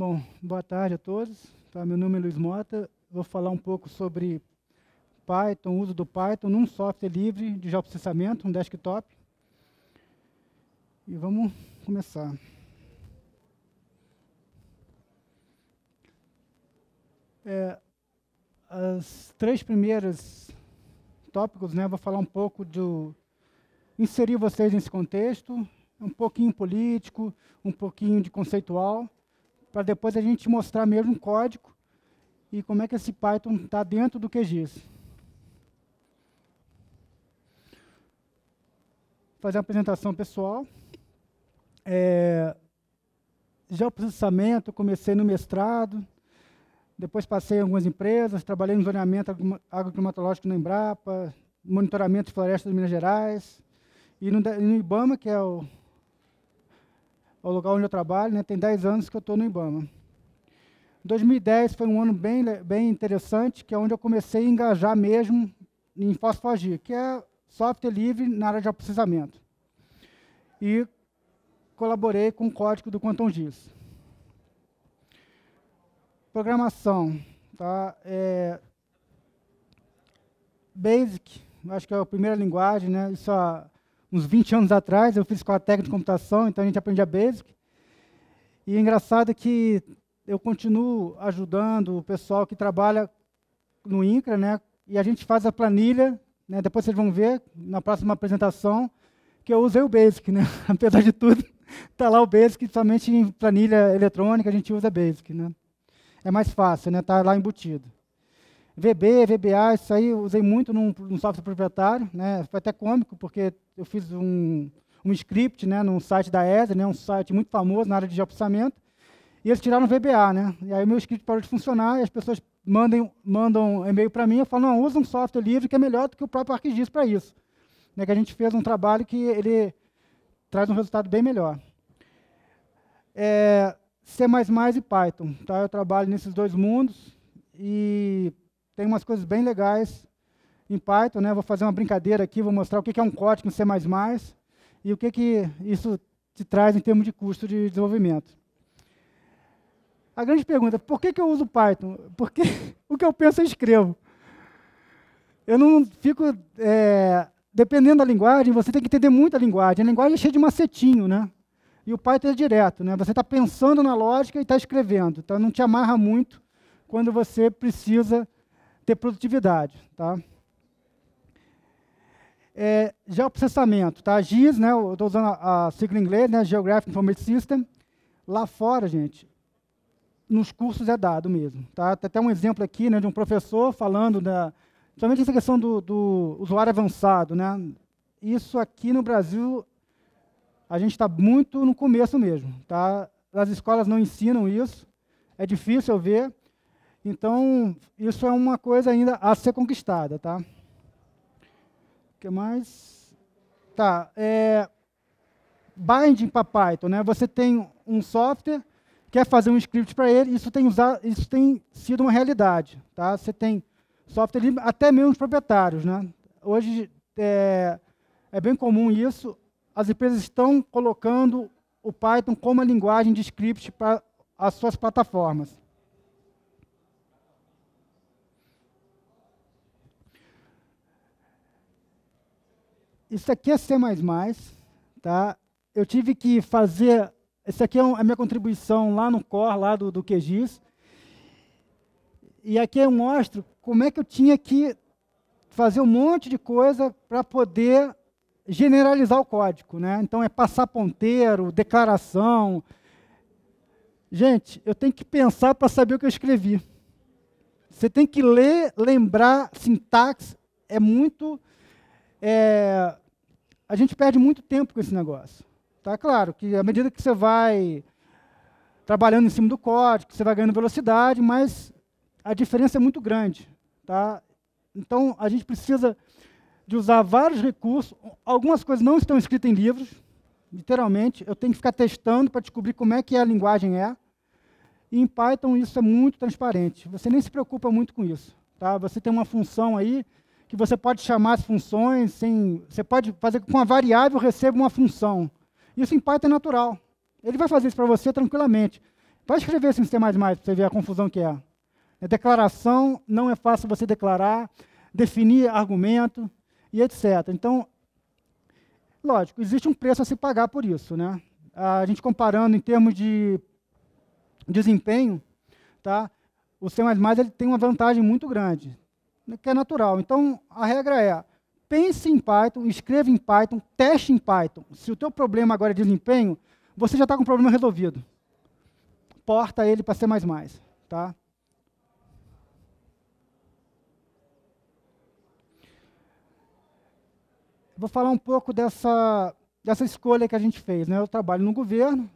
Bom, boa tarde a todos. Tá, meu nome é Luiz Mota. Vou falar um pouco sobre Python, uso do Python num software livre de geoprocessamento, um desktop. E vamos começar. As três primeiras tópicos, né, vou falar um pouco do inserir vocês nesse contexto, um pouquinho político, um pouquinho de conceitual, para depois a gente mostrar mesmo um código e como é que esse Python está dentro do QGIS. Fazer uma apresentação pessoal. Geoprocessamento, comecei no mestrado, depois passei em algumas empresas, trabalhei no zoneamento agroclimatológico na Embrapa, monitoramento de florestas de Minas Gerais, e no IBAMA, que é o lugar onde eu trabalho, né, tem 10 anos que eu estou no IBAMA. 2010 foi um ano bem interessante, que é onde eu comecei a engajar mesmo em FOSS4G, que é software livre na área de geoprocessamento. E colaborei com o código do QuantumGIS. Programação, tá? Basic, acho que é a primeira linguagem, né? Isso há uns 20 anos atrás, eu fiz com a técnica de computação, então a gente aprendia Basic. E é engraçado que eu continuo ajudando o pessoal que trabalha no INCRA, né? E a gente faz a planilha, né? Depois vocês vão ver na próxima apresentação que eu usei o Basic, né? Apesar de tudo, está lá o Basic, somente em planilha eletrônica a gente usa Basic, né? É mais fácil, né? Está lá embutido. VB, VBA, isso aí eu usei muito num software proprietário, né? Foi até cômico, porque eu fiz um script, né, num site da ESA, né, um site muito famoso na área de geoprocessamento, e eles tiraram o VBA, né? E aí o meu script parou de funcionar, e as pessoas mandam e-mail para mim, eu falo, não, usa um software livre que é melhor do que o próprio ArcGIS para isso. Né, que a gente fez um trabalho que ele traz um resultado bem melhor. C++ e Python, tá? Eu trabalho nesses dois mundos, e tem umas coisas bem legais em Python, né? Vou fazer uma brincadeira aqui, vou mostrar o que é um código em C++ e o que isso te traz em termos de custo de desenvolvimento. A grande pergunta, por que eu uso Python? Porque o que eu penso eu escrevo. Eu não fico... dependendo da linguagem, você tem que entender muito a linguagem. A linguagem é cheia de macetinho, né? E o Python é direto, né? Você está pensando na lógica e está escrevendo. Então, não te amarra muito quando você precisa ter produtividade, tá? Geoprocessamento, tá? GIS, né? Eu estou usando a sigla em inglês, né? Geographic Information System. Lá fora, gente, nos cursos é dado mesmo, tá? Tem até um exemplo aqui, né, de um professor falando principalmente essa questão do usuário avançado, né? Isso aqui no Brasil, a gente está muito no começo mesmo, tá? As escolas não ensinam isso, é difícil eu ver. Então, isso é uma coisa ainda a ser conquistada, tá? O que mais? Tá, binding para Python, né? Você tem um software, quer fazer um script para ele, isso tem sido uma realidade, tá? Você tem software livre, até mesmo os proprietários, né? Hoje é bem comum isso, as empresas estão colocando o Python como a linguagem de script para as suas plataformas. Isso aqui é C++, tá? Eu tive que fazer... Isso aqui é a minha contribuição lá no core, lá do QGIS. E aqui eu mostro como é que eu tinha que fazer um monte de coisa para poder generalizar o código, né? Então, é passar ponteiro, declaração. Gente, eu tenho que pensar para saber o que eu escrevi. Você tem que ler, lembrar, sintaxe. É muito... a gente perde muito tempo com esse negócio. Tá? Claro que à medida que você vai trabalhando em cima do código, você vai ganhando velocidade, mas a diferença é muito grande. Tá? Então, a gente precisa de usar vários recursos. Algumas coisas não estão escritas em livros, literalmente. Eu tenho que ficar testando para descobrir como é que a linguagem é. E em Python isso é muito transparente. Você nem se preocupa muito com isso. Tá? Você tem uma função aí que você pode chamar as funções, você pode fazer com uma variável receba uma função. Isso em Python é natural. Ele vai fazer isso para você tranquilamente. Vai escrever isso em C++ para você ver a confusão que é. A declaração, não é fácil você declarar, definir argumento e etc. Então, lógico, existe um preço a se pagar por isso, né? A gente comparando em termos de desempenho, tá? O C++ ele tem uma vantagem muito grande, que é natural. Então, a regra é, pense em Python, escreva em Python, teste em Python. Se o teu problema agora é desempenho, você já está com o problema resolvido. Porta ele para C++, tá? Vou falar um pouco dessa escolha que a gente fez, né? Eu trabalho no governo.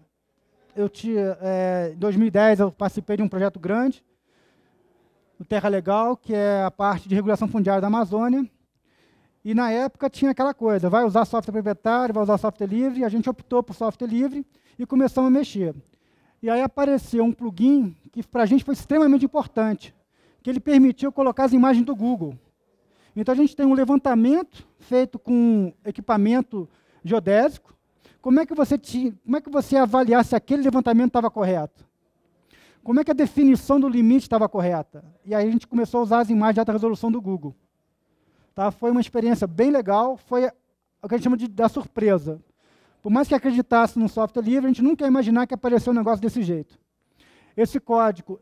Em 2010 eu participei de um projeto grande, o Terra Legal, que é a parte de regulação fundiária da Amazônia. E na época tinha aquela coisa, vai usar software proprietário, vai usar software livre, e a gente optou por software livre e começamos a mexer. E aí apareceu um plugin que para a gente foi extremamente importante, que ele permitiu colocar as imagens do Google. Então a gente tem um levantamento feito com equipamento geodésico. Como é que você ia avaliar se aquele levantamento estava correto? Como é que a definição do limite estava correta? E aí a gente começou a usar as imagens de alta resolução do Google. Tá? Foi uma experiência bem legal, foi o que a gente chama da surpresa. Por mais que acreditasse no software livre, a gente nunca ia imaginar que apareceu um negócio desse jeito. Esse código,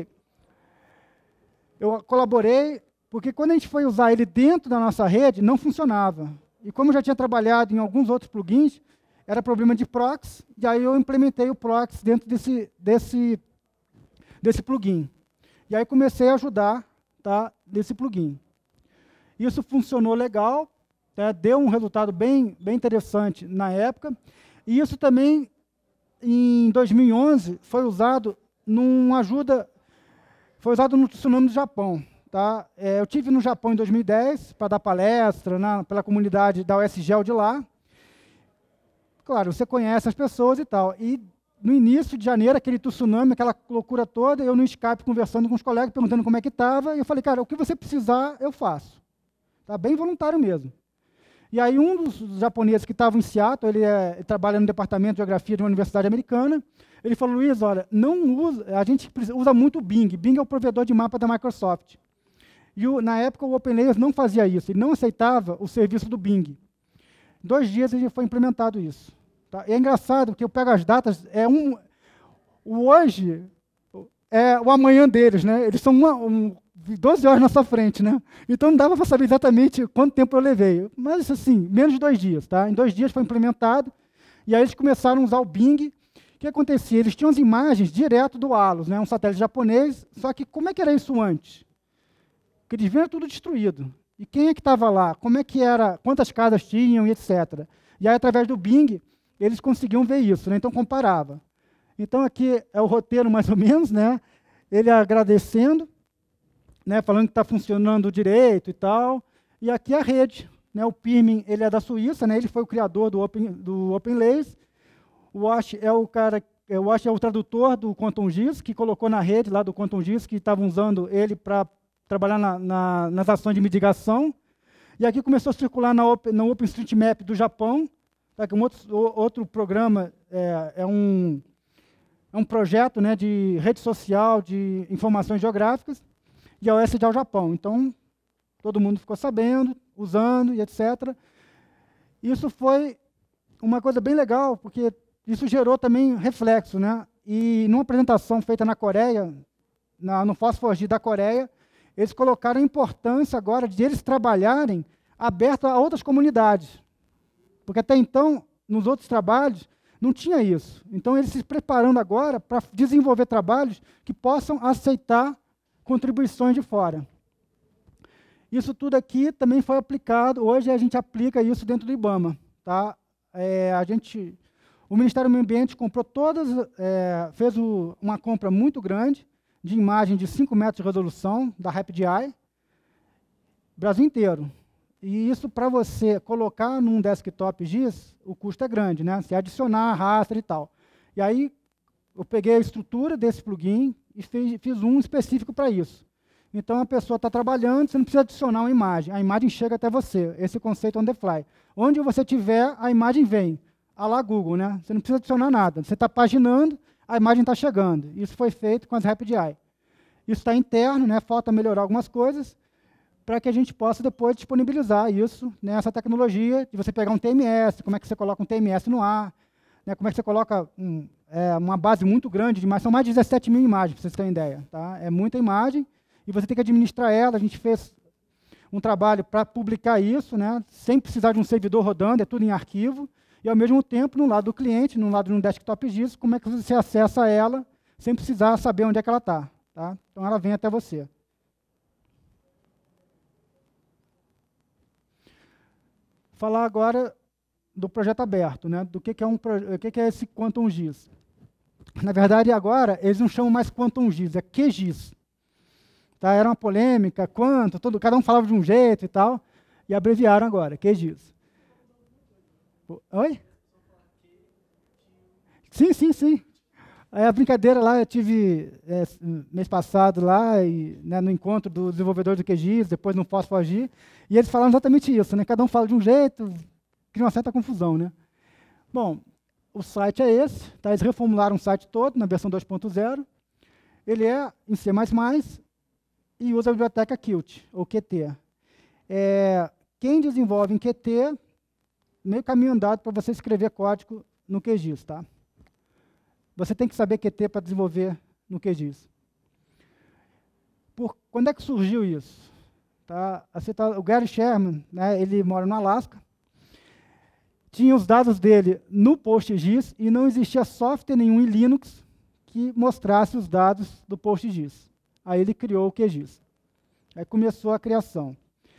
eu colaborei, porque quando a gente foi usar ele dentro da nossa rede, não funcionava. E como eu já tinha trabalhado em alguns outros plugins, era problema de proxy, e aí eu implementei o proxy dentro desse plugin. E aí comecei a ajudar, tá, nesse plugin. Isso funcionou legal, tá, deu um resultado bem interessante na época, e isso também, em 2011, foi usado foi usado no tsunami do Japão. Tá? Eu estive no Japão em 2010 para dar palestra pela comunidade da USGEL de lá. Claro, você conhece as pessoas e tal. E no início de janeiro, aquele tsunami, aquela loucura toda, eu no Skype conversando com os colegas, perguntando como é que estava, e eu falei, cara, o que você precisar, eu faço. Tá? Bem voluntário mesmo. E aí um dos japoneses que estava em Seattle, ele trabalha no departamento de geografia de uma universidade americana, ele falou, Luiz, olha, a gente usa muito o Bing. Bing é o provedor de mapa da Microsoft. E na época o OpenLayers não fazia isso, ele não aceitava o serviço do Bing. 2 dias ele foi implementado isso. Tá? E é engraçado, porque eu pego as datas, o hoje é o amanhã deles, né? Eles são 12 horas na sua frente, né? Então não dava para saber exatamente quanto tempo eu levei. Mas assim, menos de 2 dias. Tá? Em 2 dias foi implementado, e aí eles começaram a usar o Bing. O que acontecia? Eles tinham as imagens direto do ALOS, né? Um satélite japonês, só que como é que era isso antes? Porque eles viram tudo destruído. E quem é que estava lá? Como é que era? Quantas casas tinham e etc. E aí, através do Bing, eles conseguiam ver isso, né? Então, comparava. Então, aqui é o roteiro, mais ou menos, né? Ele agradecendo, né? Falando que está funcionando direito e tal. E aqui a rede. Né? O Pirmin, ele é da Suíça, né? Ele foi o criador do OpenLayers. O Wash é o cara... O Wash é o tradutor do QuantumGIS, que colocou na rede lá do QuantumGIS, que estavam usando ele para trabalhar nas ações de mitigação. E aqui começou a circular no OpenStreetMap do Japão, tá, que outro programa, é um projeto, né, de rede social de informações geográficas, e a OSD ao Japão. Então, todo mundo ficou sabendo, usando e etc. Isso foi uma coisa bem legal, porque isso gerou também reflexo. Né? E numa apresentação feita na Coreia, no FOSS4G da Coreia, eles colocaram a importância agora de eles trabalharem aberto a outras comunidades. Porque até então, nos outros trabalhos, não tinha isso. Então, eles se preparando agora para desenvolver trabalhos que possam aceitar contribuições de fora. Isso tudo aqui também foi aplicado, hoje a gente aplica isso dentro do IBAMA. Tá? O Ministério do Meio Ambiente comprou fez uma compra muito grande, de imagem de 5 metros de resolução, da RapidEye, Brasil inteiro. E isso, para você colocar num desktop GIS, o custo é grande, né? Se adicionar raster e tal. E aí, eu peguei a estrutura desse plugin e fiz um específico para isso. Então, a pessoa está trabalhando, você não precisa adicionar uma imagem. A imagem chega até você, esse conceito on the fly. Onde você tiver, a imagem vem. A lá Google, né? Você não precisa adicionar nada. Você está paginando, a imagem está chegando. Isso foi feito com as RapidEye. Isso está interno, né? Falta melhorar algumas coisas para que a gente possa depois disponibilizar isso, né? Essa tecnologia de você pegar um TMS, como é que você coloca um TMS no ar, né? Como é que você coloca uma base muito grande de imagens. São mais de 17 mil imagens, para vocês terem ideia. Tá? É muita imagem e você tem que administrar ela. A gente fez um trabalho para publicar isso, né? Sem precisar de um servidor rodando, é tudo em arquivo. E, ao mesmo tempo, no lado do cliente, no lado de um desktop disso, como é que você acessa ela sem precisar saber onde é que ela está. Tá? Então, ela vem até você. Falar agora do projeto aberto, né? Do que é esse Quantum GIS. Na verdade, agora, eles não chamam mais Quantum GIS, é QGIS. Tá? Era uma polêmica, cada um falava de um jeito e tal, e abreviaram agora, QGIS. Oi? Sim. A brincadeira lá, eu tive mês passado lá, né, no encontro dos desenvolvedores do QGIS, depois no Posso Agir, e eles falaram exatamente isso, né? Cada um fala de um jeito, cria uma certa confusão, né? Bom, o site é esse, tá? Eles reformularam o site todo na versão 2.0, ele é em C++ e usa a biblioteca Qt, ou Qt. Quem desenvolve em Qt, meio caminho andado para você escrever código no QGIS, tá? Você tem que saber Qt para desenvolver no QGIS. Quando é que surgiu isso? Tá? O Gary Sherman, né, ele mora no Alasca, tinha os dados dele no PostGIS e não existia software nenhum em Linux que mostrasse os dados do PostGIS. Aí ele criou o QGIS. Aí começou a criação.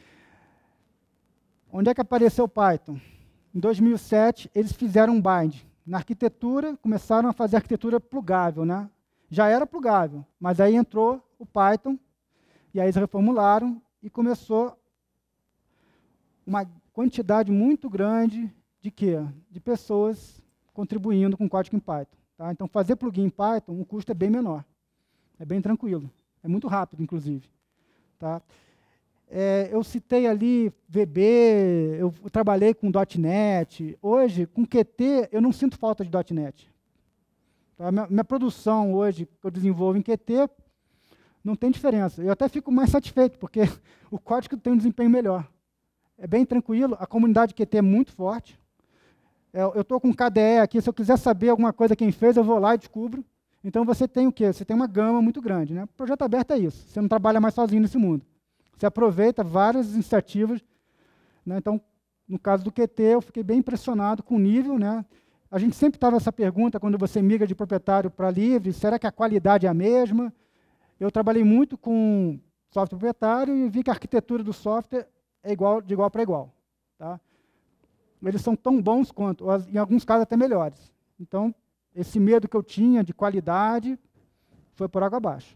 Onde é que apareceu o Python? Em 2007, eles fizeram um bind. Na arquitetura, começaram a fazer arquitetura plugável, né? Já era plugável, mas aí entrou o Python, e aí eles reformularam, e começou uma quantidade muito grande de quê? De pessoas contribuindo com código em Python. Tá? Então, fazer plugin em Python, o custo é bem menor. É bem tranquilo. É muito rápido, inclusive. Tá? Eu citei ali VB, eu trabalhei com .NET. Hoje, com Qt, eu não sinto falta de .NET. Tá? Minha produção hoje, que eu desenvolvo em Qt, não tem diferença. Eu até fico mais satisfeito, porque o código tem um desempenho melhor. É bem tranquilo, a comunidade Qt é muito forte. Eu estou com KDE aqui, se eu quiser saber alguma coisa quem fez, eu vou lá e descubro. Então, você tem o quê? Você tem uma gama muito grande. Né? O projeto aberto é isso. Você não trabalha mais sozinho nesse mundo. Você aproveita várias iniciativas. Né? Então, no caso do Qt, eu fiquei bem impressionado com o nível. Né? A gente sempre estava essa pergunta, quando você migra de proprietário para livre, será que a qualidade é a mesma? Eu trabalhei muito com software proprietário e vi que a arquitetura do software é de igual para igual. Tá? Eles são tão bons quanto, em alguns casos até melhores. Então, esse medo que eu tinha de qualidade foi por água abaixo.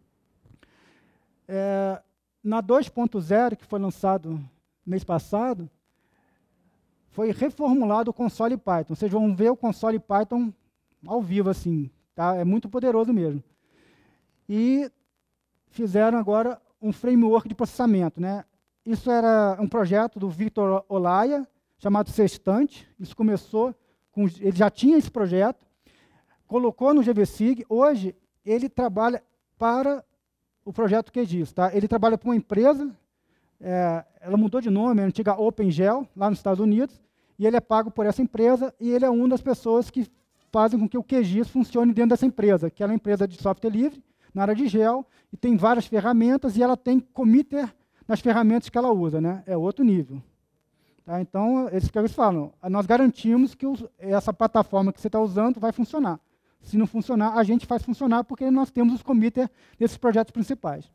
Na 2.0, que foi lançado mês passado, foi reformulado o console Python. Vocês vão ver o console Python ao vivo, assim. Tá? É muito poderoso mesmo. E fizeram agora um framework de processamento. Né? Isso era um projeto do Victor Olaya, chamado Sextante. Isso começou, ele já tinha esse projeto, colocou no GVSig. Hoje, ele trabalha para o projeto QGIS. Tá? Ele trabalha para uma empresa, ela mudou de nome, é a antiga OpenGL, lá nos Estados Unidos, e ele é pago por essa empresa, e ele é uma das pessoas que fazem com que o QGIS funcione dentro dessa empresa, que é uma empresa de software livre, na área de gel, e tem várias ferramentas, e ela tem committer nas ferramentas que ela usa. Né? É outro nível. Tá? Então, eles falam, nós garantimos que essa plataforma que você está usando vai funcionar. Se não funcionar, a gente faz funcionar, porque nós temos os committers desses projetos principais.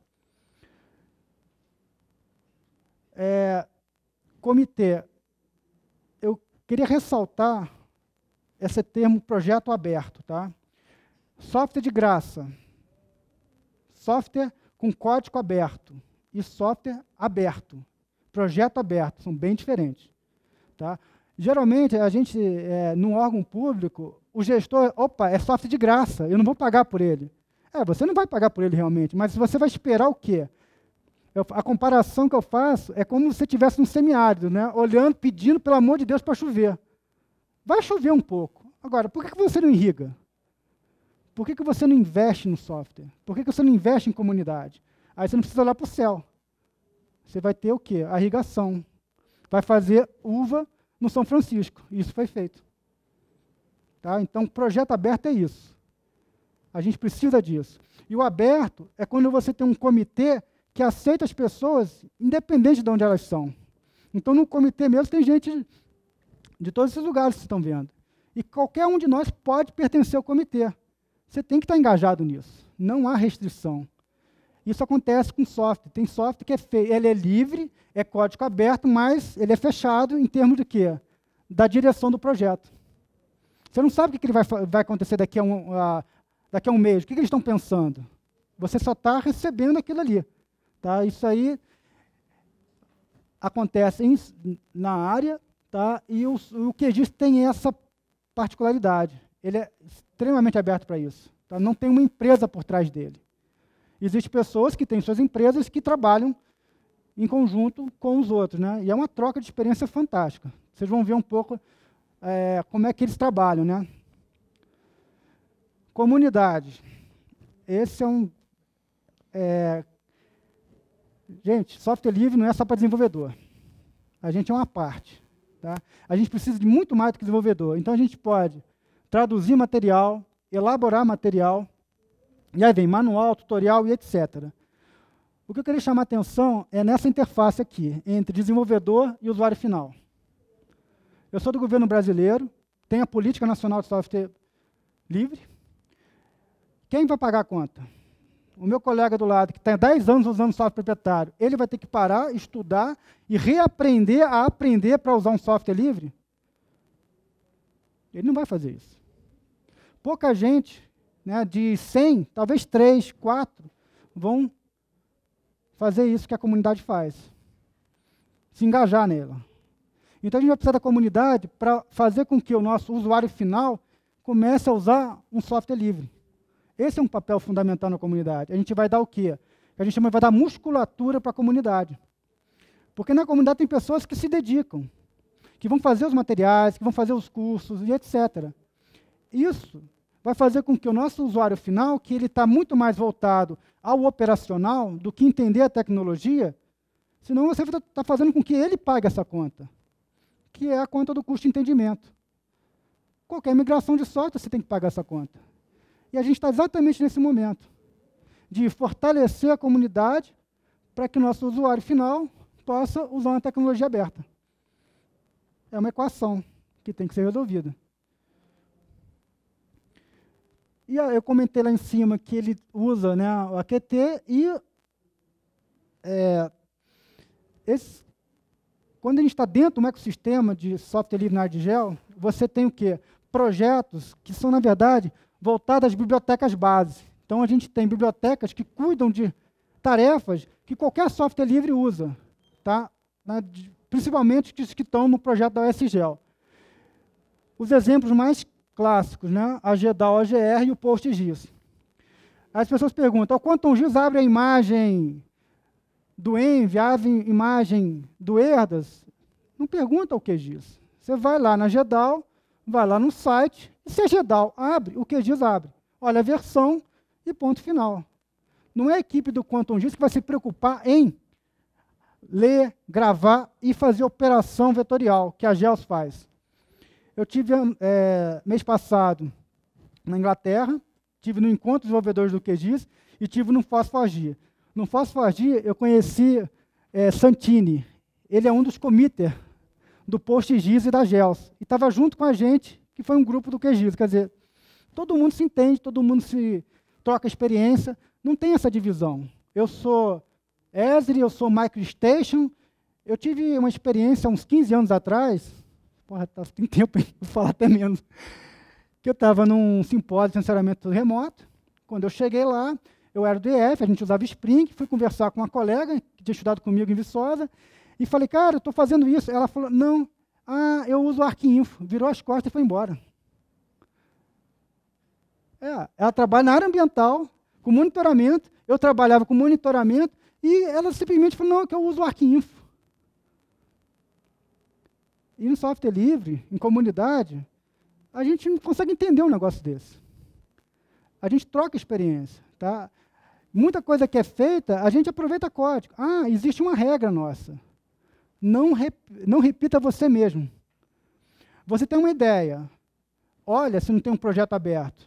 Comitê. Eu queria ressaltar esse termo projeto aberto. Tá? Software de graça. Software com código aberto. E software aberto. Projeto aberto. São bem diferentes. Tá? Geralmente, a gente, num órgão público, o gestor, é software de graça, eu não vou pagar por ele. Você não vai pagar por ele realmente, mas você vai esperar o quê? A comparação que eu faço é como se você estivesse num semiárido, né? Olhando, pedindo, pelo amor de Deus, para chover. Vai chover um pouco. Agora, por que você não irriga? Por que você não investe no software? Por que você não investe em comunidade? Aí você não precisa olhar para o céu. Você vai ter o quê? A irrigação. Vai fazer uva no São Francisco. Isso foi feito. Tá? Então, projeto aberto é isso. A gente precisa disso. E o aberto é quando você tem um comitê que aceita as pessoas, independente de onde elas são. Então, no comitê mesmo, tem gente de todos esses lugares que vocês estão vendo. E qualquer um de nós pode pertencer ao comitê. Você tem que estar engajado nisso. Não há restrição. Isso acontece com software. Tem software que é feio. Ele é livre, é código aberto, mas ele é fechado em termos de quê? Da direção do projeto. Você não sabe o que ele vai acontecer daqui a um mês. O que eles estão pensando? Você só está recebendo aquilo ali. Tá? Isso aí acontece na área, tá? E o QGIS tem essa particularidade. Ele é extremamente aberto para isso. Tá? Não tem uma empresa por trás dele. Existem pessoas que têm suas empresas que trabalham em conjunto com os outros, né? E é uma troca de experiência fantástica. Vocês vão ver um pouco como é que eles trabalham, né? Comunidade. Esse é um... Gente, software livre não é só para desenvolvedor. A gente é uma parte. Tá? A gente precisa de muito mais do que desenvolvedor. Então, a gente pode traduzir material, elaborar material, e aí vem manual, tutorial e etc. O que eu queria chamar a atenção é nessa interface aqui, entre desenvolvedor e usuário final. Eu sou do governo brasileiro, tenho a Política Nacional de Software Livre. Quem vai pagar a conta? O meu colega do lado, que está há 10 anos usando software proprietário, ele vai ter que parar, estudar e reaprender a aprender para usar um software livre? Ele não vai fazer isso. Pouca gente, né, de 100, talvez 3, 4, vão fazer isso que a comunidade faz. Se engajar nela. Então, a gente vai precisar da comunidade para fazer com que o nosso usuário final comece a usar um software livre. Esse é um papel fundamental na comunidade. A gente vai dar o quê? A gente vai dar musculatura para a comunidade. Porque na comunidade tem pessoas que se dedicam, que vão fazer os materiais, que vão fazer os cursos e etc. Isso vai fazer com que o nosso usuário final, que ele está muito mais voltado ao operacional do que entender a tecnologia, senão você está fazendo com que ele pague essa conta, que é a conta do custo de entendimento. Qualquer migração de software, você tem que pagar essa conta. E a gente está exatamente nesse momento, de fortalecer a comunidade para que o nosso usuário final possa usar uma tecnologia aberta. É uma equação que tem que ser resolvida. E eu comentei lá em cima que ele usa, né, o AQT e quando a gente está dentro de um ecossistema de software livre na Ardigel, você tem o quê? Projetos que são, na verdade, voltados às bibliotecas base. Então, a gente tem bibliotecas que cuidam de tarefas que qualquer software livre usa, tá? Principalmente os que estão no projeto da USGel. Os exemplos mais clássicos, né? A GEDAL OGR e o PostGIS. As pessoas perguntam, o QuantumGIS abre a imagem do Env, abre a imagem do Erdas? Não pergunta o QGIS. Você vai lá na GEDAL, vai lá no site, e se a GEDAL abre, o QGIS abre. Olha a versão e ponto final. Não é a equipe do QuantumGIS que vai se preocupar em ler, gravar e fazer operação vetorial, que a GELS faz. Eu tive, mês passado, na Inglaterra, tive no Encontro de Desenvolvedores do QGIS e tive no FOSS4G. No FOSS4G, eu conheci Santini. Ele é um dos committers do PostGIS e da GELS. E estava junto com a gente, que foi um grupo do QGIS. Quer dizer, todo mundo se entende, todo mundo se troca experiência. Não tem essa divisão. Eu sou Esri, eu sou MicroStation. Eu tive uma experiência há uns 15 anos atrás, porra, tem tempo, hein? Vou falar até menos, que eu estava num simpósio de censuramento remoto. Quando eu cheguei lá, eu era do EF, a gente usava Spring, fui conversar com uma colega que tinha estudado comigo em Viçosa, e falei, cara, eu estou fazendo isso. Ela falou, não, eu uso o ArcInfo. Virou as costas e foi embora. Ela trabalha na área ambiental, com monitoramento, eu trabalhava com monitoramento, e ela simplesmente falou, não, que eu uso o ArcInfo. E no software livre, em comunidade, a gente não consegue entender um negócio desse. a gente troca experiência. Tá? Muita coisa que é feita, a gente aproveita código. Ah, existe uma regra nossa. Não repita você mesmo. Você tem uma ideia. Olha se não tem um projeto aberto.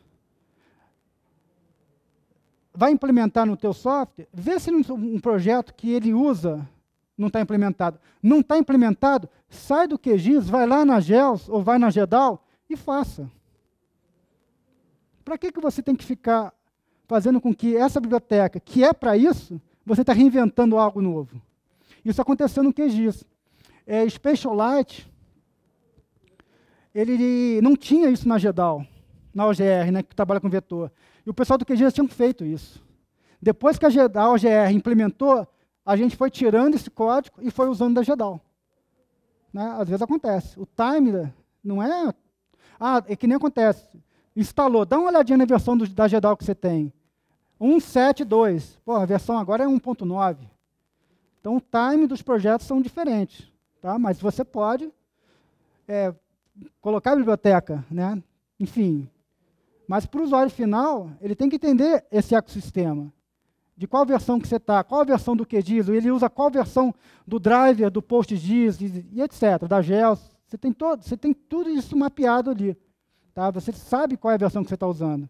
Vai implementar no teu software, vê se um projeto que ele usa não está implementado. Não está implementado, sai do QGIS, vai lá na GELS ou vai na GEDAL e faça. Para que você tem que ficar fazendo com que essa biblioteca, que é para isso, você está reinventando algo novo? Isso aconteceu no QGIS. Spatialite, ele não tinha isso na GEDAL, na OGR, né, que trabalha com vetor. E o pessoal do QGIS já tinha feito isso. Depois que a OGR implementou, a gente foi tirando esse código e foi usando da GEDAL. Né? Às vezes acontece. O time não é... Ah, é que nem acontece. Instalou, dá uma olhadinha na versão da GEDAL que você tem. 1.7.2. Pô, a versão agora é 1.9. Então, o time dos projetos são diferentes. Tá? Mas você pode colocar a biblioteca, né? Enfim. Mas para o usuário final, ele tem que entender esse ecossistema. De qual versão que você está, qual a versão do QGIS, ele usa qual versão do driver, do PostGIS e etc., da GELS. Você tem tudo isso mapeado ali. Tá? Você sabe qual é a versão que você está usando.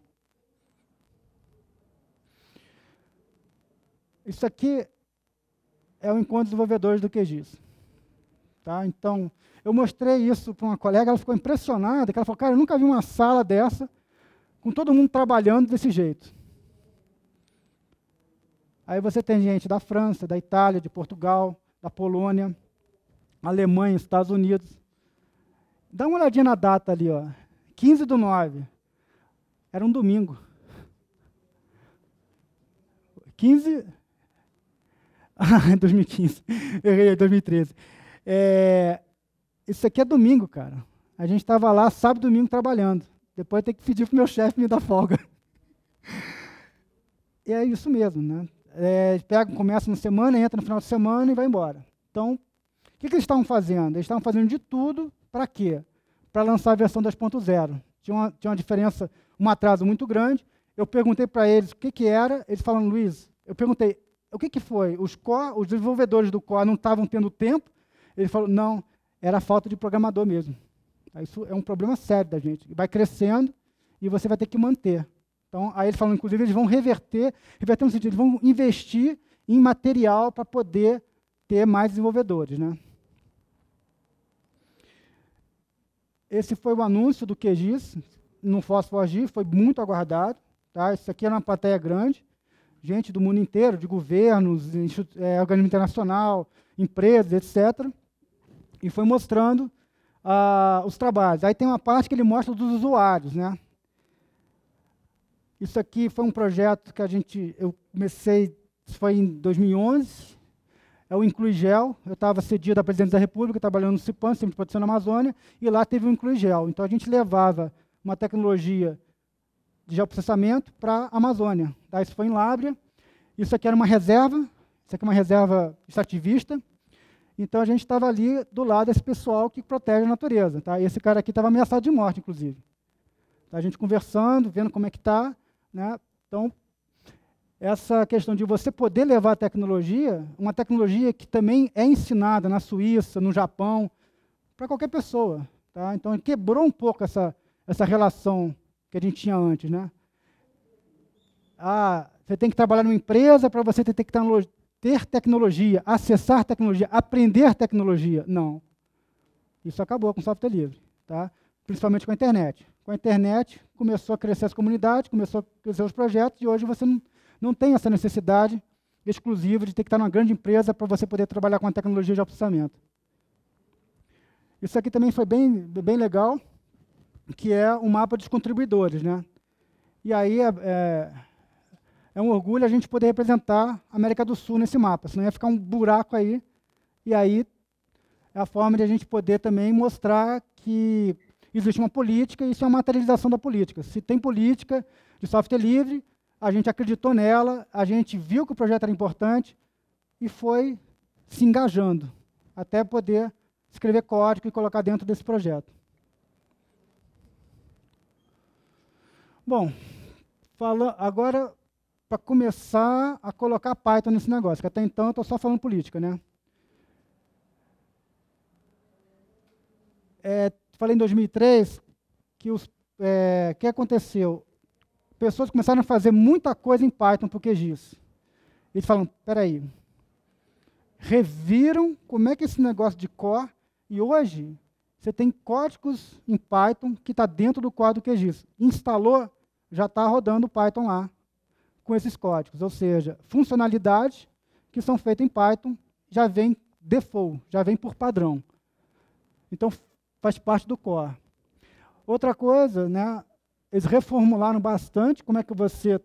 Isso aqui é o encontro de desenvolvedores do QGIS. Tá? Então, eu mostrei isso para uma colega, ela ficou impressionada, que ela falou, cara, eu nunca vi uma sala dessa com todo mundo trabalhando desse jeito. Aí você tem gente da França, da Itália, de Portugal, da Polônia, Alemanha, Estados Unidos. Dá uma olhadinha na data ali, ó. 15/9. Era um domingo. 15... Ah, 2015. Errei, 2013. Isso aqui é domingo, cara. A gente estava lá sábado e domingo trabalhando. Depois tem que pedir para o meu chefe me dar folga. E é isso mesmo, né? Começa na semana, entra no final de semana e vai embora. Então, o que eles estavam fazendo? Eles estavam fazendo de tudo para quê? Para lançar a versão 2.0. Tinha uma diferença, um atraso muito grande. Eu perguntei para eles o que era, eles falaram, Luiz, eu perguntei, o que foi? Os desenvolvedores do core não estavam tendo tempo? Ele falou, não, era falta de programador mesmo. Isso é um problema sério da gente. Vai crescendo e você vai ter que manter. Então, aí eles falam, inclusive, eles vão reverter no sentido, eles vão investir em material para poder ter mais desenvolvedores. Né? Esse foi o anúncio do QGIS no FOSS4G, foi muito aguardado. Tá? Isso aqui era uma plateia grande, gente do mundo inteiro, de governos, organismo internacional, empresas, etc. E foi mostrando os trabalhos. Aí tem uma parte que ele mostra dos usuários. Né? Isso aqui foi um projeto que eu comecei, isso foi em 2011, é o IncluiGel. Eu estava cedido à Presidência da República, trabalhando no CIPAM, Centro de Proteção da Amazônia, e lá teve o IncluiGel. Então, a gente levava uma tecnologia de geoprocessamento para a Amazônia. Tá? Isso foi em Lábrea. Isso aqui era uma reserva, isso aqui é uma reserva extrativista. Então, a gente estava ali do lado desse pessoal que protege a natureza. Tá? Esse cara aqui estava ameaçado de morte, inclusive. Tá? A gente conversando, vendo como é que está. Né? Então, essa questão de você poder levar a tecnologia, uma tecnologia que também é ensinada na Suíça, no Japão, para qualquer pessoa. Tá? Então, quebrou um pouco essa relação que a gente tinha antes. Né? Você tem que trabalhar numa empresa para você ter tecnologia, acessar tecnologia, aprender tecnologia. Não. Isso acabou com o software livre. Tá? Principalmente com a internet. Com a internet, começou a crescer as comunidades, começou a crescer os projetos, e hoje você não tem essa necessidade exclusiva de ter que estar numa grande empresa para você poder trabalhar com a tecnologia de processamento. Isso aqui também foi bem legal, que é um mapa dos contribuidores. Né? E aí é um orgulho a gente poder representar a América do Sul nesse mapa, senão ia ficar um buraco aí, e aí é a forma de a gente poder também mostrar que existe uma política e isso é uma materialização da política. Se tem política de software livre, a gente acreditou nela, a gente viu que o projeto era importante e foi se engajando até poder escrever código e colocar dentro desse projeto. Bom, Agora, para começar a colocar Python nesse negócio, que até então eu estou só falando política, né? Falei em 2003 que que aconteceu? Pessoas começaram a fazer muita coisa em Python por QGIS. Eles falam, espera aí, reviram como é que esse negócio de core, e hoje você tem códigos em Python que está dentro do core do QGIS. Instalou, já está rodando o Python lá com esses códigos, ou seja, funcionalidades que são feitas em Python já vem default, já vem por padrão. Então, faz parte do core. Outra coisa, né, eles reformularam bastante como é que você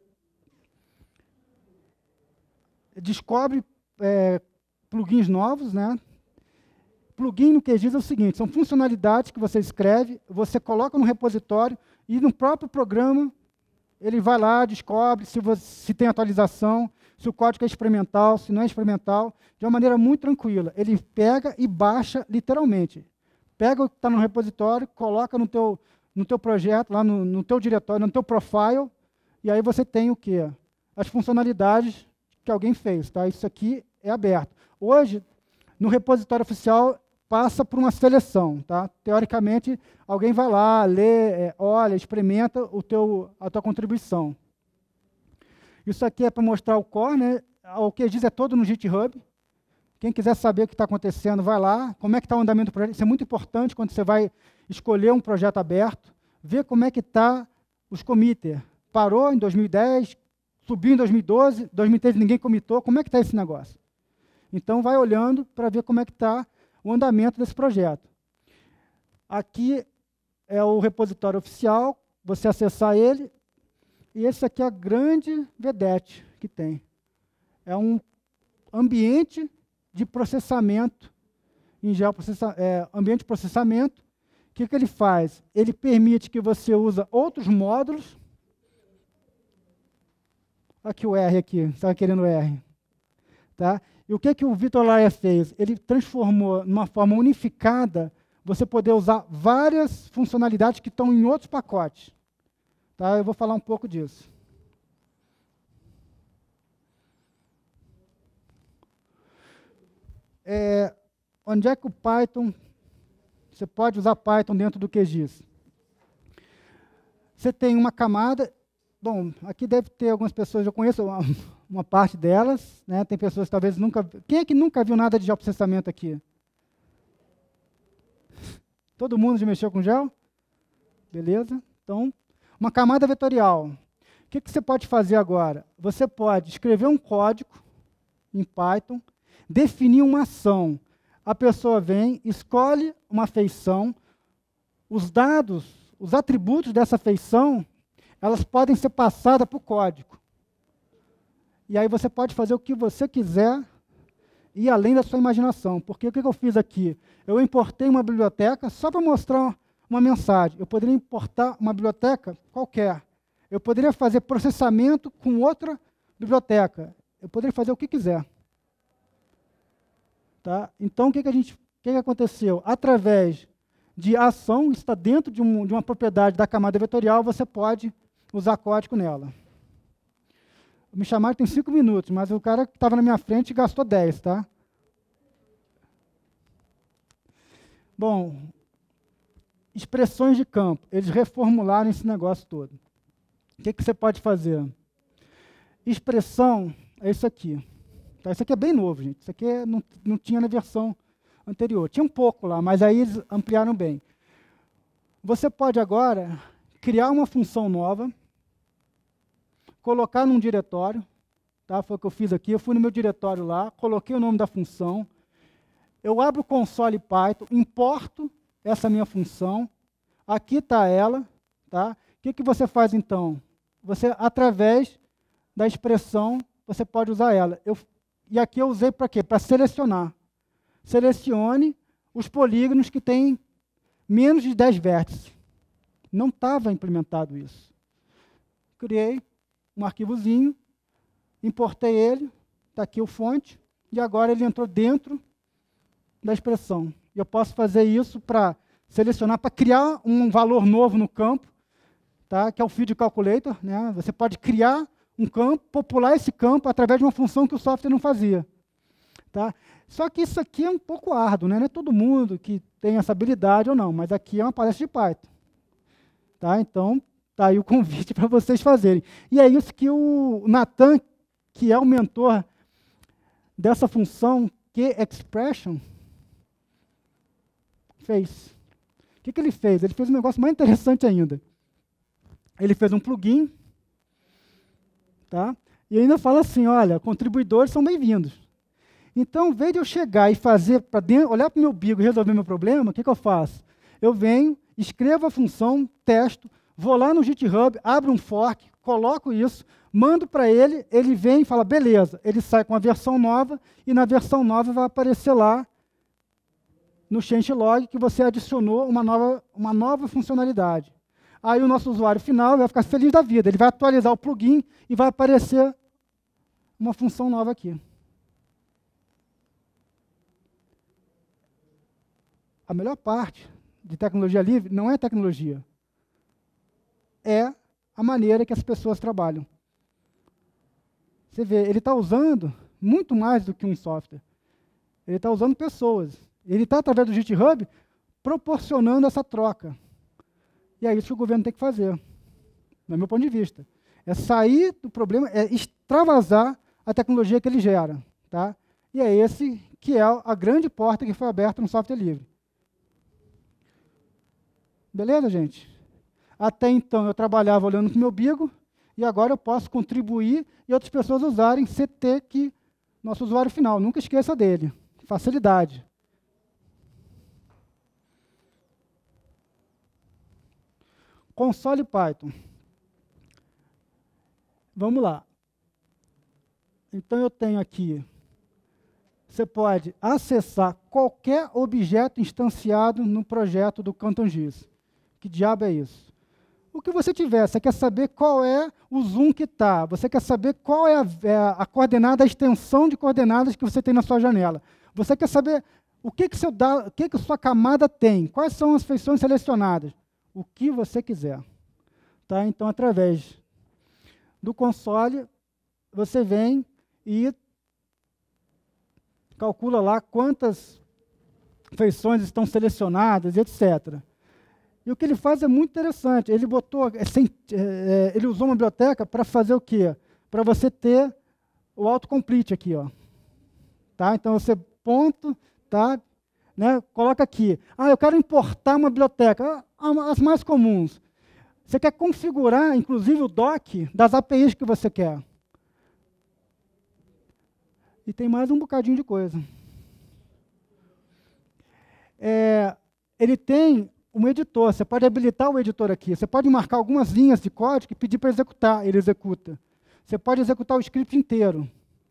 descobre plugins novos, né? Plugin no QGIS é o seguinte, são funcionalidades que você escreve, você coloca no repositório e no próprio programa ele vai lá, descobre se tem atualização, se o código é experimental, se não é experimental, de uma maneira muito tranquila. Ele pega e baixa literalmente. Pega o que está no repositório, coloca no teu projeto, lá no teu diretório, no teu profile, e aí você tem o quê? As funcionalidades que alguém fez. Tá? Isso aqui é aberto. Hoje, no repositório oficial, passa por uma seleção. Tá? Teoricamente, alguém vai lá, lê, olha, experimenta a tua contribuição. Isso aqui é para mostrar o core, né? O QGIS é todo no GitHub. Quem quiser saber o que está acontecendo, vai lá. Como é que está o andamento do projeto? Isso é muito importante quando você vai escolher um projeto aberto. Ver como é que está os committers. Parou em 2010, subiu em 2012, 2013 ninguém commitou. Como é que está esse negócio? Então, vai olhando para ver como é que está o andamento desse projeto. Aqui é o repositório oficial, você acessar ele, e esse aqui é a grande vedete que tem. É um ambiente de processamento, ambiente de processamento. O que ele faz? Ele permite que você use outros módulos. Aqui o R, aqui, estava querendo o R. Tá? E o que o Vitor Laia fez? Ele transformou numa forma unificada você poder usar várias funcionalidades que estão em outros pacotes. Tá? Eu vou falar um pouco disso. Onde é que o Python... Você pode usar Python dentro do QGIS? Você tem uma camada... Bom, aqui deve ter algumas pessoas, eu conheço uma parte delas, né? Tem pessoas que talvez nunca... Quem é que nunca viu nada de geoprocessamento aqui? Todo mundo já mexeu com geo? Beleza? Então, uma camada vetorial. O que você pode fazer agora? Você pode escrever um código em Python, definir uma ação. A pessoa vem, escolhe uma feição, os dados, os atributos dessa feição, elas podem ser passadas para o código. E aí você pode fazer o que você quiser e além da sua imaginação. Porque o que eu fiz aqui? Eu importei uma biblioteca só para mostrar uma mensagem. Eu poderia importar uma biblioteca qualquer. Eu poderia fazer processamento com outra biblioteca. Eu poderia fazer o que quiser. Tá? Então, o que aconteceu? Através de ação, está dentro de uma propriedade da camada vetorial, você pode usar código nela. Me chamaram tem 5 minutos, mas o cara que estava na minha frente gastou 10, tá? Bom, expressões de campo. Eles reformularam esse negócio todo. O que você pode fazer? Expressão é isso aqui. Tá? Isso aqui é bem novo, gente. Isso aqui não tinha na versão anterior. Tinha um pouco lá, mas aí eles ampliaram bem. Você pode agora criar uma função nova, colocar num diretório, tá? Foi o que eu fiz aqui. Eu fui no meu diretório lá, coloquei o nome da função, eu abro o console Python, importo essa minha função, aqui está ela. Tá? O que você faz então? Você, através da expressão, você pode usar ela. E aqui eu usei para quê? Para selecionar. Selecione os polígonos que têm menos de 10 vértices. Não estava implementado isso. Criei um arquivozinho, importei ele, está aqui o fonte, e agora ele entrou dentro da expressão. Eu posso fazer isso para selecionar, para criar um valor novo no campo. tá? Que é o Field Calculator, né? Você pode criar um campo, popular esse campo através de uma função que o software não fazia. Tá? Só que isso aqui é um pouco árduo, né? Não é todo mundo que tem essa habilidade ou não, mas aqui é uma palestra de Python. Tá? Então, está aí o convite para vocês fazerem. E é isso que o Nathan, que é o mentor dessa função QExpression, fez. O que ele fez? Ele fez um negócio mais interessante ainda. Ele fez um plugin, tá? E ainda fala assim, olha, contribuidores são bem-vindos. Então, em vez de eu chegar e fazer para dentro, olhar para o meu bigo e resolver meu problema, o que eu faço? Eu venho, escrevo a função, testo, vou lá no GitHub, abro um fork, coloco isso, mando para ele, ele vem e fala, beleza, ele sai com a versão nova, e na versão nova vai aparecer lá, no changelog, que você adicionou uma nova funcionalidade. Aí o nosso usuário final vai ficar feliz da vida, ele vai atualizar o plugin e vai aparecer uma função nova aqui. A melhor parte de tecnologia livre não é tecnologia, é a maneira que as pessoas trabalham. Você vê, ele está usando muito mais do que um software. Ele está usando pessoas. Ele está, através do GitHub, proporcionando essa troca. E é isso que o governo tem que fazer, do meu ponto de vista. É sair do problema, é extravasar a tecnologia que ele gera. Tá? E é esse que é a grande porta que foi aberta no software livre. Beleza, gente? Até então eu trabalhava olhando para o meu bigo, e agora eu posso contribuir e outras pessoas usarem CT, que nosso usuário final, nunca esqueça dele. Facilidade. Console Python. Vamos lá. Então eu tenho aqui, você pode acessar qualquer objeto instanciado no projeto do CantonGIS. Que diabo é isso? O que você tiver, você quer saber qual é o zoom que está, você quer saber qual é a coordenada, a extensão de coordenadas que você tem na sua janela. Você quer saber o que sua camada tem, quais são as feições selecionadas. O que você quiser. Tá? Então, através do console, você vem e calcula lá quantas feições estão selecionadas, etc. E o que ele faz é muito interessante. Ele ele usou uma biblioteca para fazer o quê? Para você ter o autocomplete aqui, ó. Tá? Então você ponto, tá? Né? Coloca aqui. Ah, eu quero importar uma biblioteca. As mais comuns. Você quer configurar, inclusive, o doc das APIs que você quer. E tem mais um bocadinho de coisa. Ele tem um editor, você pode habilitar o editor aqui. Você pode marcar algumas linhas de código e pedir para executar, ele executa. Você pode executar o script inteiro.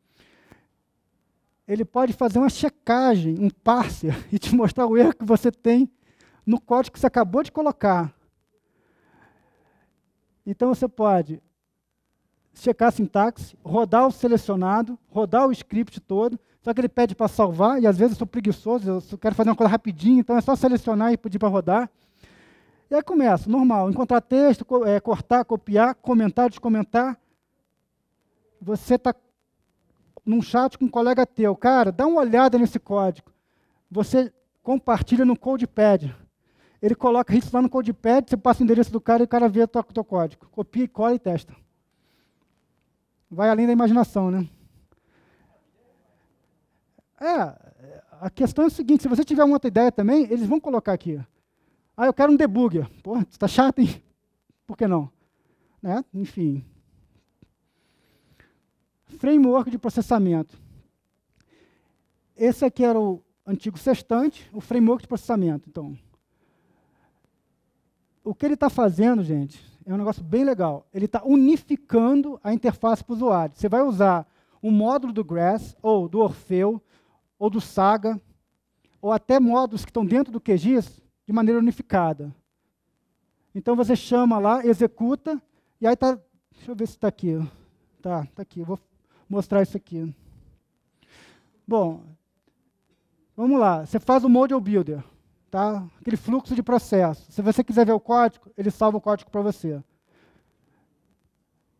Ele pode fazer uma checagem, um parser, e te mostrar o erro que você tem no código que você acabou de colocar. Então você pode checar a sintaxe, rodar o selecionado, rodar o script todo, só que ele pede para salvar, e às vezes eu sou preguiçoso, eu quero fazer uma coisa rapidinho, então é só selecionar e pedir para rodar. E aí começa, normal, encontrar texto, cortar, copiar, comentar, descomentar. Você está num chat com um colega teu, cara, dá uma olhada nesse código. Você compartilha no CodePad. Ele coloca isso lá no CodePad, você passa o endereço do cara e o cara vê o teu código. Copia, cola e testa. Vai além da imaginação, né? A questão é o seguinte, se você tiver uma outra ideia também, eles vão colocar aqui. Ah, eu quero um debugger. Pô, está chato, hein? Por que não? Né? Enfim. Framework de processamento. Esse aqui era o antigo Sextante, o framework de processamento. Então, o que ele está fazendo, gente, é um negócio bem legal. Ele está unificando a interface para o usuário. Você vai usar um módulo do Grass, ou do Orfeu, ou do Saga, ou até módulos que estão dentro do QGIS de maneira unificada. Então você chama lá, executa, e aí está. Deixa eu ver se está aqui. Tá aqui. Eu vou mostrar isso aqui. Bom, vamos lá. Você faz o Model Builder. Tá? Aquele fluxo de processo. Se você quiser ver o código, ele salva o código para você.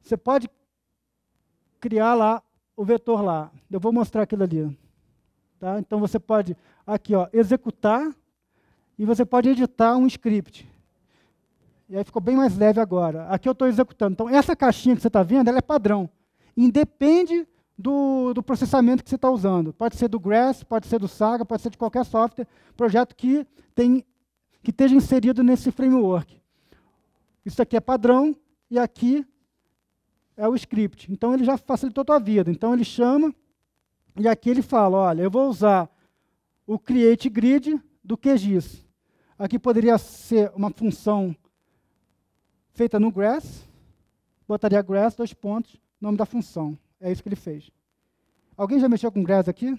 você pode criar lá o vetor lá. Eu vou mostrar aquilo ali. Tá? Então, você pode, aqui, ó, executar, e você pode editar um script. E aí ficou bem mais leve agora. Aqui eu estou executando. Então, essa caixinha que você está vendo, ela é padrão. Independe do processamento que você está usando. Pode ser do Grass, pode ser do Saga, pode ser de qualquer software, projeto que esteja inserido nesse framework. Isso aqui é padrão, e aqui é o script. Então, ele já facilitou a tua vida. Então, ele chama, e aqui ele fala, olha, eu vou usar o create grid do QGIS. Aqui poderia ser uma função feita no Grass, botaria Grass, nome da função. É isso que ele fez. Alguém já mexeu com Grass aqui?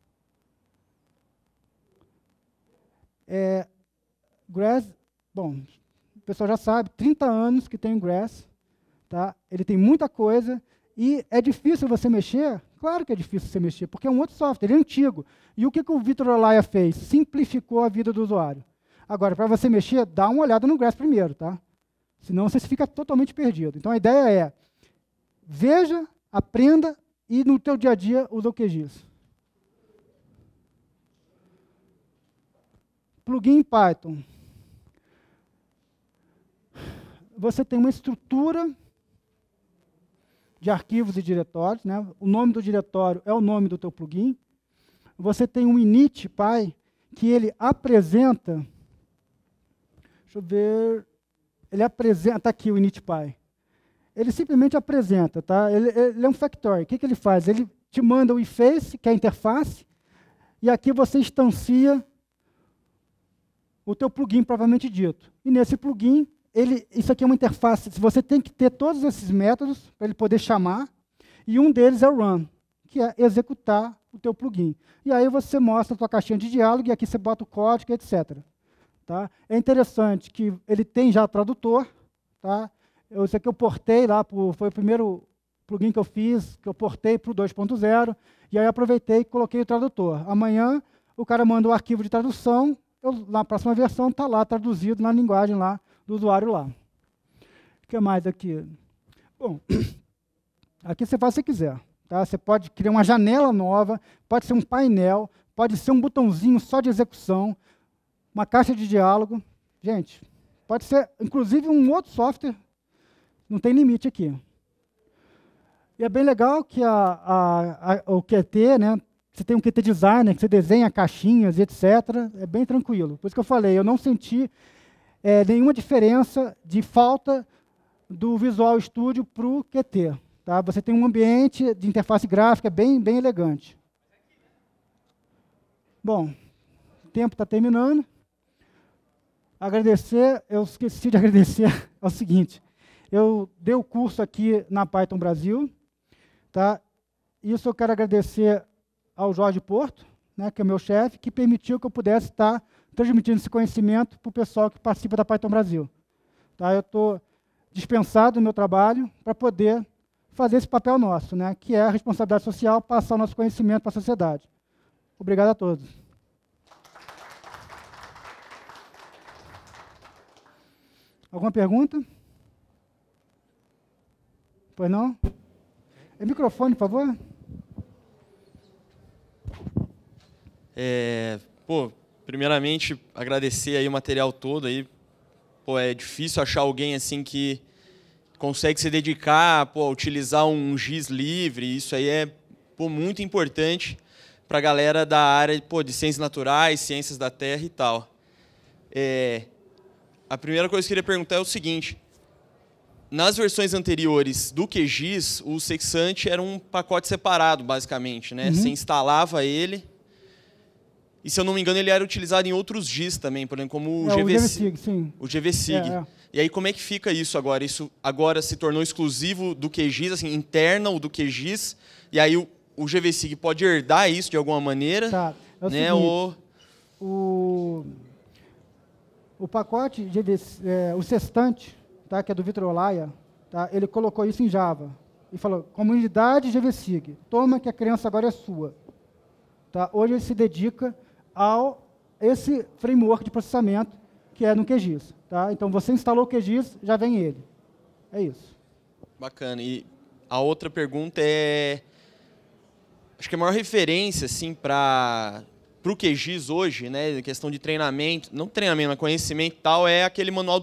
Grass, bom, o pessoal já sabe, 30 anos que tem o Grass, tá? Ele tem muita coisa, e é difícil você mexer? Claro que é difícil você mexer, porque é um outro software, ele é antigo. E o que o Vitor Olaya fez? Simplificou a vida do usuário. Agora, para você mexer, dá uma olhada no Grass primeiro, tá? Senão você fica totalmente perdido. Então, a ideia é, veja, aprenda e no teu dia a dia usa o QGIS. Plugin em Python. Você tem uma estrutura de arquivos e diretórios, né? O nome do diretório é o nome do teu plugin. Você tem um init.py que ele apresenta, deixa eu ver, ele apresenta, está aqui o init.py. Ele simplesmente apresenta, tá? Ele é um factory. O que ele faz? Ele te manda o eFace, que é a interface, e aqui você instancia o teu plugin propriamente dito. E nesse plugin, isso aqui é uma interface, você tem que ter todos esses métodos para ele poder chamar, e um deles é o run, que é executar o teu plugin. E aí você mostra a tua caixinha de diálogo, e aqui você bota o código, etc. Tá? É interessante que ele tem já tradutor, tá? Isso aqui eu portei lá, foi o primeiro plugin que eu fiz, que eu portei para o 2.0, e aí aproveitei e coloquei o tradutor. Amanhã o cara manda o arquivo de tradução, na próxima versão está lá traduzido na linguagem lá do usuário lá. O que mais aqui? Bom, aqui você faz o que você quiser. Tá? Você pode criar uma janela nova, pode ser um painel, pode ser um botãozinho só de execução, uma caixa de diálogo. Gente, pode ser inclusive um outro software, não tem limite aqui. E é bem legal que o Qt, né, você tem um Qt Designer, que você desenha caixinhas e etc. É bem tranquilo. Por isso que eu falei, eu não senti nenhuma diferença de falta do Visual Studio para o Qt. Tá? Você tem um ambiente de interface gráfica bem elegante. Bom, o tempo está terminando. Agradecer, eu esqueci de agradecer, é o seguinte, eu dei o curso aqui na Python Brasil, tá? Isso eu quero agradecer ao Jorge Porto, né, que é meu chefe, que permitiu que eu pudesse estar transmitindo esse conhecimento para o pessoal que participa da Python Brasil. Tá? Eu estou dispensado do meu trabalho para poder fazer esse papel nosso, né, que é a responsabilidade social, passar o nosso conhecimento para a sociedade. Obrigado a todos. Alguma pergunta? Pois não? É microfone, por favor. Primeiramente, agradecer aí o material todo. Aí. É difícil achar alguém assim que consegue se dedicar a utilizar um GIS livre. Isso aí é muito importante para a galera da área de ciências naturais, ciências da terra e tal. A primeira coisa que eu queria perguntar é o seguinte. Nas versões anteriores do QGIS, o Sexante era um pacote separado, basicamente. Né? Você instalava ele, e, se eu não me engano, ele era utilizado em outros GIS também, por exemplo, como o GVSig. Sim. O GVSig. E aí, como é que fica isso agora? Isso agora se tornou exclusivo do QGIS, assim, internal do QGIS, e aí o GVSig pode herdar isso de alguma maneira? Tá. É o né? seguinte, o pacote, o Sextante, tá, que é do Vitor Olaya, tá, ele colocou isso em Java. E falou, comunidade GVSig, toma que a criança agora é sua. Tá? Hoje ele se dedica a esse framework de processamento que é no QGIS. Tá? Então, você instalou o QGIS, já vem ele. É isso. Bacana. E a outra pergunta é... Acho que a maior referência assim, para o QGIS hoje, né, questão de treinamento, não treinamento, mas conhecimento e tal, é aquele manual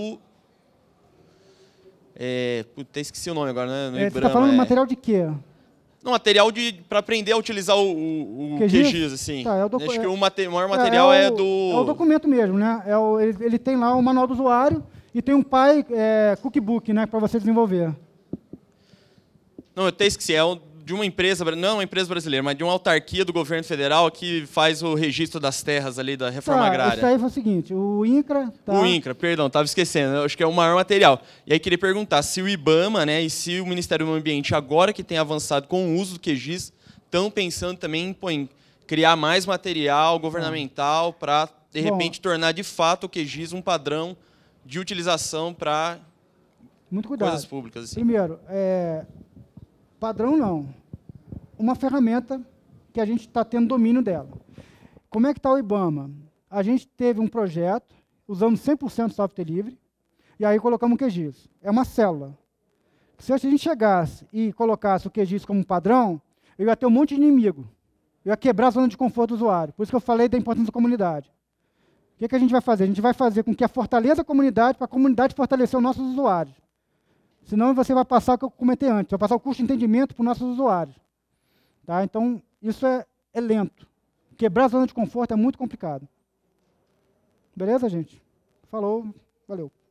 puta, esqueci o nome agora, né? No Você Ibrama, está falando material de quê? Não, material para aprender a utilizar o QGIS, assim. Tá, Acho que o maior material é do... É o documento mesmo, né? Ele tem lá o manual do usuário e tem um cookbook, né, para você desenvolver. Não, eu até esqueci. De uma empresa, não uma empresa brasileira, mas de uma autarquia do governo federal que faz o registro das terras ali da reforma agrária. Isso aí foi o seguinte, o INCRA... Tá? O INCRA, perdão, estava esquecendo. Acho que é o maior material. E aí queria perguntar se o IBAMA, né, e se o Ministério do Meio Ambiente, agora que tem avançado com o uso do QGIS, estão pensando também em criar mais material governamental para, de repente, tornar de fato o QGIS um padrão de utilização para coisas públicas. Assim. Primeiro, padrão não. Uma ferramenta que a gente está tendo domínio dela. Como é que está o IBAMA? A gente teve um projeto usando 100% software livre e aí colocamos o QGIS. É uma célula. Se a gente chegasse e colocasse o QGIS como um padrão, eu ia ter um monte de inimigo. Eu ia quebrar a zona de conforto do usuário. Por isso que eu falei da importância da comunidade. O que a gente vai fazer? A gente vai fazer com que fortaleça a comunidade para a comunidade fortalecer os nossos usuários. Senão você vai passar o que eu comentei antes, vai passar o custo de entendimento para os nossos usuários. Tá? Então, isso é lento. Quebrar a zona de conforto é muito complicado. Beleza, gente? Falou, valeu.